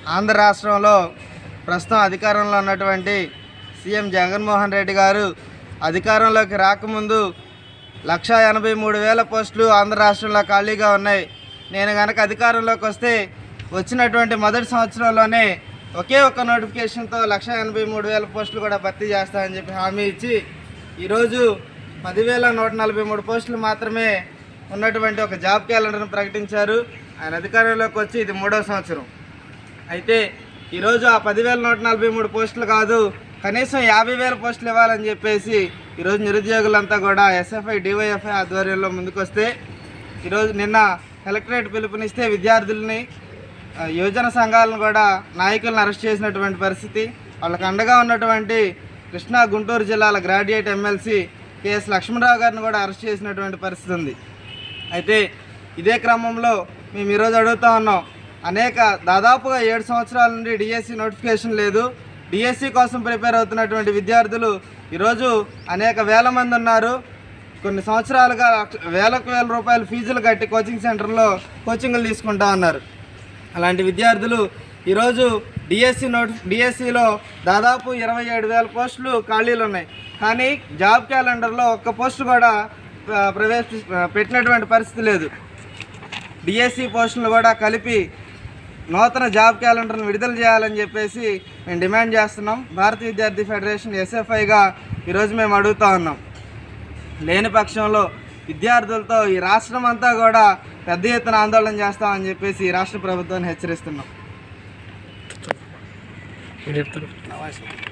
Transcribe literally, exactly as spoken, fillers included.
ఆంధ్ర రాష్ట్రంలో ప్రస్తుతం అధికారంలో ఉన్నటువంటి సీఎం జగన్మోహన్ రెడ్డి గారు అధికారంలోకి రాకముందు లక్ష ఎనభై మూడు వేల పోస్టులు ఆంధ్ర రాష్ట్రంలో ఖాళీగా ఉన్నాయి. నేను కనుక అధికారంలోకి వస్తే వచ్చినటువంటి మొదటి సంవత్సరంలోనే ఒకే ఒక్క నోటిఫికేషన్తో లక్ష ఎనభై మూడు వేల పోస్టులు కూడా భర్తీ చేస్తామని చెప్పి హామీ ఇచ్చి ఈరోజు పదివేల నూట నలభై మూడు పోస్టులు మాత్రమే ఉన్నటువంటి ఒక జాబ్ క్యాలెండర్ను ప్రకటించారు. ఆయన అధికారంలోకి వచ్చి ఇది మూడో సంవత్సరం. అయితే ఈరోజు ఆ పదివేల నూట నలభై మూడు పోస్టులు కాదు, కనీసం యాభై వేల పోస్టులు ఇవ్వాలని చెప్పేసి ఈరోజు నిరుద్యోగులంతా కూడా ఎస్ఎఫ్ఐ డివైఎఫ్ఐ ఆధ్వర్యంలో ముందుకొస్తే ఈరోజు నిన్న కలెక్టరేట్ పిలుపునిస్తే విద్యార్థుల్ని యువజన సంఘాలను కూడా నాయకులను అరెస్ట్ చేసినటువంటి పరిస్థితి. వాళ్ళకు అండగా ఉన్నటువంటి కృష్ణా గుంటూరు జిల్లాల గ్రాడ్యుయేట్ ఎమ్మెల్సీ కేఎస్ లక్ష్మణరావు గారిని కూడా అరెస్ట్ చేసినటువంటి పరిస్థితి ఉంది. అయితే ఇదే క్రమంలో మేము ఈరోజు అడుగుతూ ఉన్నాం, అనేక దాదాపుగా ఏడు సంవత్సరాల నుండి డిఎస్సి నోటిఫికేషన్ లేదు. డిఎస్సి కోసం ప్రిపేర్ అవుతున్నటువంటి విద్యార్థులు ఈరోజు అనేక వేల మంది ఉన్నారు. కొన్ని సంవత్సరాలుగా వేలకు వేల రూపాయల ఫీజులు కట్టి కోచింగ్ సెంటర్లో కోచింగ్లు తీసుకుంటా ఉన్నారు. అలాంటి విద్యార్థులు ఈరోజు డిఎస్సి నోటి డిఎస్సిలో దాదాపు ఇరవై ఏడు వేల పోస్టులు ఖాళీలు ఉన్నాయి. కానీ జాబ్ క్యాలెండర్లో ఒక్క పోస్టు కూడా ప్రవేశ పెట్టినటువంటి పరిస్థితి లేదు. డిఎస్సి పోస్టులను కూడా కలిపి నూతన జాబ్ క్యాలెండర్ను విడుదల చేయాలని చెప్పేసి మేము డిమాండ్ చేస్తున్నాం. భారతీయ విద్యార్థి ఫెడరేషన్ ఎస్ఎఫ్ఐగా ఈరోజు మేము అడుగుతూ ఉన్నాం. లేని పక్షంలో విద్యార్థులతో ఈ రాష్ట్రం అంతా కూడా పెద్ద ఎత్తున ఆందోళన చేస్తామని చెప్పేసి ఈ రాష్ట్ర ప్రభుత్వాన్ని హెచ్చరిస్తున్నాం.